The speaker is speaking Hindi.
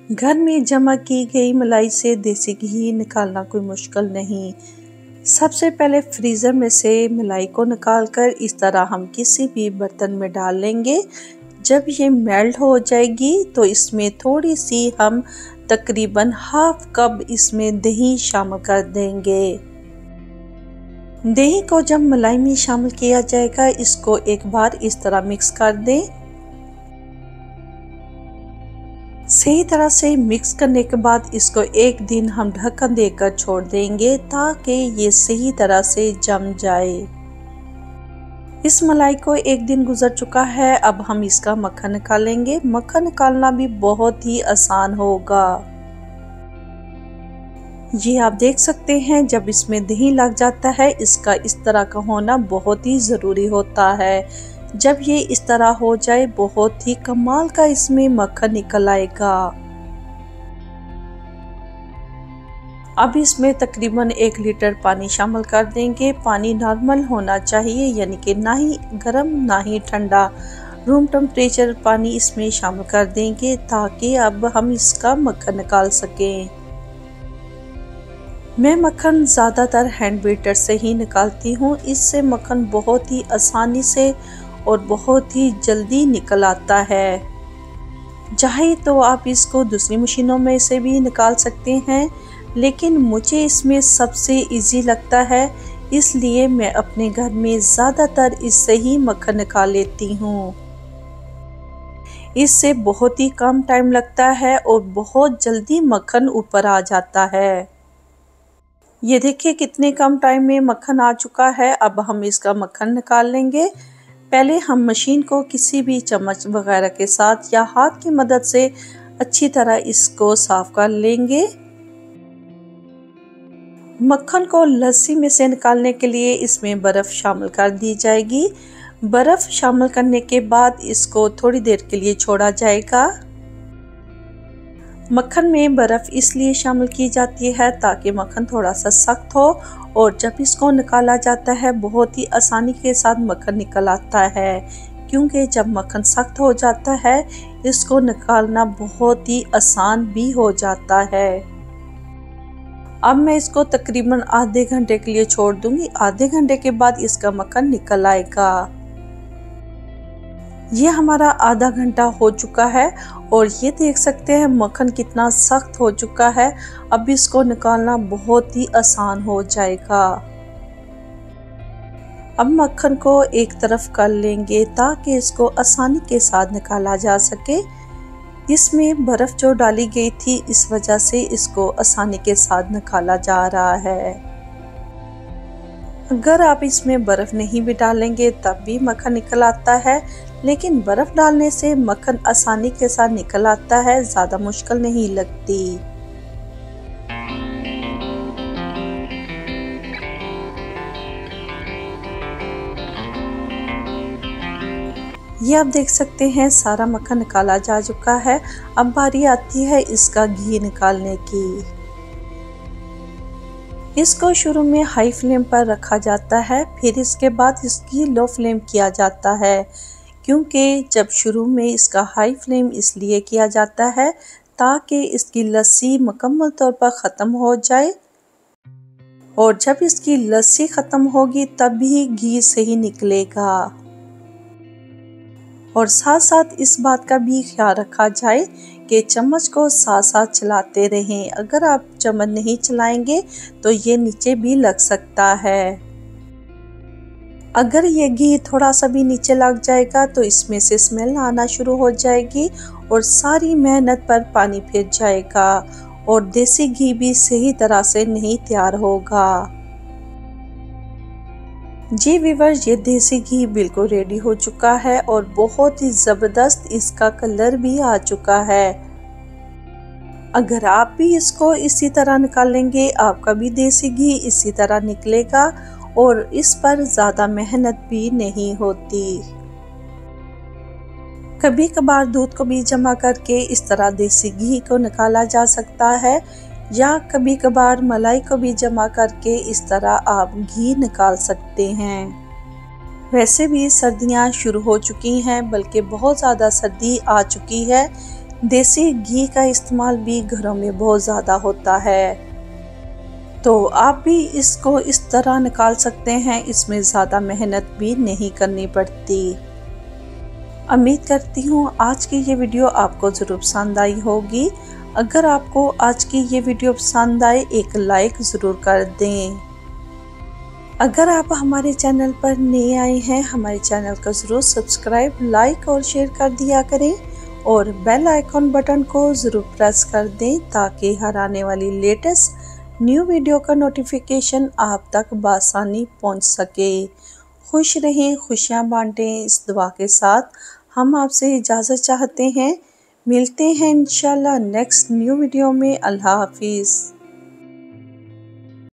घर में जमा की गई मलाई से देसी घी निकालना कोई मुश्किल नहीं। सबसे पहले फ्रीज़र में से मलाई को निकालकर इस तरह हम किसी भी बर्तन में डाल लेंगे। जब ये मेल्ट हो जाएगी तो इसमें थोड़ी सी हम तकरीबन हाफ कप इसमें दही शामिल कर देंगे। दही को जब मलाई में शामिल किया जाएगा, इसको एक बार इस तरह मिक्स कर दें। सही तरह से मिक्स करने के बाद इसको एक दिन हम ढक्कन देकर छोड़ देंगे ताकि ये सही तरह से जम जाए। इस मलाई को एक दिन गुजर चुका है, अब हम इसका मक्खन निकालेंगे। मक्खन निकालना भी बहुत ही आसान होगा। ये आप देख सकते हैं, जब इसमें दही लग जाता है इसका इस तरह का होना बहुत ही ज़रूरी होता है। जब ये इस तरह हो जाए बहुत ही कमाल का इसमें मक्खन निकल आएगा। अब इसमें तकरीबन 1 लीटर पानी शामिल कर देंगे। पानी नॉर्मल होना चाहिए, यानी कि ना ही गर्म ना ही ठंडा, रूम टेम्परेचर पानी इसमें शामिल कर देंगे ताकि अब हम इसका मक्खन निकाल सकें। मैं मक्खन ज़्यादातर हैंड बीटर से ही निकालती हूँ। इससे मक्खन बहुत ही आसानी से और बहुत ही जल्दी निकल आता है। चाहे तो आप इसको दूसरी मशीनों में से भी निकाल सकते हैं, लेकिन मुझे इसमें सबसे इजी लगता है, इसलिए मैं अपने घर में ज़्यादातर इससे ही मक्खन निकाल लेती हूँ। इससे बहुत ही कम टाइम लगता है और बहुत जल्दी मक्खन ऊपर आ जाता है। ये देखिए कितने कम टाइम में मक्खन आ चुका है। अब हम इसका मक्खन निकाल लेंगे। पहले हम मशीन को किसी भी चम्मच वगैरह के साथ या हाथ की मदद से अच्छी तरह इसको साफ कर लेंगे। मक्खन को लस्सी में से निकालने के लिए इसमें बर्फ़ शामिल कर दी जाएगी। बर्फ़ शामिल करने के बाद इसको थोड़ी देर के लिए छोड़ा जाएगा। मक्खन में बर्फ़ इसलिए शामिल की जाती है ताकि मक्खन थोड़ा सा सख्त हो और जब इसको निकाला जाता है बहुत ही आसानी के साथ मक्खन निकल आता है, क्योंकि जब मक्खन सख्त हो जाता है इसको निकालना बहुत ही आसान भी हो जाता है। अब मैं इसको तकरीबन आधे घंटे के लिए छोड़ दूंगी। आधे घंटे के बाद इसका मक्खन निकल आएगा। ये हमारा आधा घंटा हो चुका है और ये देख सकते हैं मक्खन कितना सख्त हो चुका है। अब इसको निकालना बहुत ही आसान हो जाएगा। अब मक्खन को एक तरफ कर लेंगे ताकि इसको आसानी के साथ निकाला जा सके। इसमें बर्फ़ जो डाली गई थी इस वजह से इसको आसानी के साथ निकाला जा रहा है। अगर आप इसमें बर्फ़ नहीं भी डालेंगे तब भी मक्खन निकल आता है, लेकिन बर्फ़ डालने से मक्खन आसानी के साथ निकल आता है, ज़्यादा मुश्किल नहीं लगती। ये आप देख सकते हैं सारा मक्खन निकाला जा चुका है। अब बारी आती है इसका घी निकालने की। इसको शुरू में हाई फ्लेम पर रखा जाता है, फिर इसके बाद इसकी लो फ्लेम किया जाता है, क्योंकि जब शुरू में इसका हाई फ्लेम इसलिए किया जाता है ताकि इसकी लस्सी मुकम्मल तौर पर ख़त्म हो जाए, और जब इसकी लस्सी ख़त्म होगी तभी घी सही निकलेगा। और साथ साथ इस बात का भी ख्याल रखा जाए कि चम्मच को साथ साथ चलाते रहें। अगर आप चम्मच नहीं चलाएंगे तो ये नीचे भी लग सकता है। अगर ये घी थोड़ा सा भी नीचे लग जाएगा तो इसमें से स्मेल आना शुरू हो जाएगी और सारी मेहनत पर पानी फिर जाएगा और देसी घी भी सही तरह से नहीं तैयार होगा। जी व्यूअर्स, ये देसी घी बिल्कुल रेडी हो चुका है और बहुत ही ज़बरदस्त इसका कलर भी आ चुका है। अगर आप भी इसको इसी तरह निकालेंगे आपका भी देसी घी इसी तरह निकलेगा और इस पर ज़्यादा मेहनत भी नहीं होती। कभी कभार दूध को भी जमा करके इस तरह देसी घी को निकाला जा सकता है, या कभी कभार मलाई को भी जमा करके इस तरह आप घी निकाल सकते हैं। वैसे भी सर्दियां शुरू हो चुकी हैं, बल्कि बहुत ज़्यादा सर्दी आ चुकी है, देसी घी का इस्तेमाल भी घरों में बहुत ज़्यादा होता है, तो आप भी इसको इस तरह निकाल सकते हैं। इसमें ज़्यादा मेहनत भी नहीं करनी पड़ती। उम्मीद करती हूँ आज की ये वीडियो आपको ज़रूर पसंद आई होगी। अगर आपको आज की ये वीडियो पसंद आए एक लाइक ज़रूर कर दें। अगर आप हमारे चैनल पर नए आए हैं, हमारे चैनल को ज़रूर सब्सक्राइब, लाइक और शेयर कर दिया करें और बेल आइकॉन बटन को ज़रूर प्रेस कर दें ताकि हर आने वाली लेटेस्ट न्यू वीडियो का नोटिफिकेशन आप तक बआसानी पहुंच सके। खुश रहें, खुशियां बांटें, इस दुआ के साथ हम आपसे इजाज़त चाहते हैं। मिलते हैं इंशाल्लाह नेक्स्ट न्यू वीडियो में। अल्लाह हाफिज़।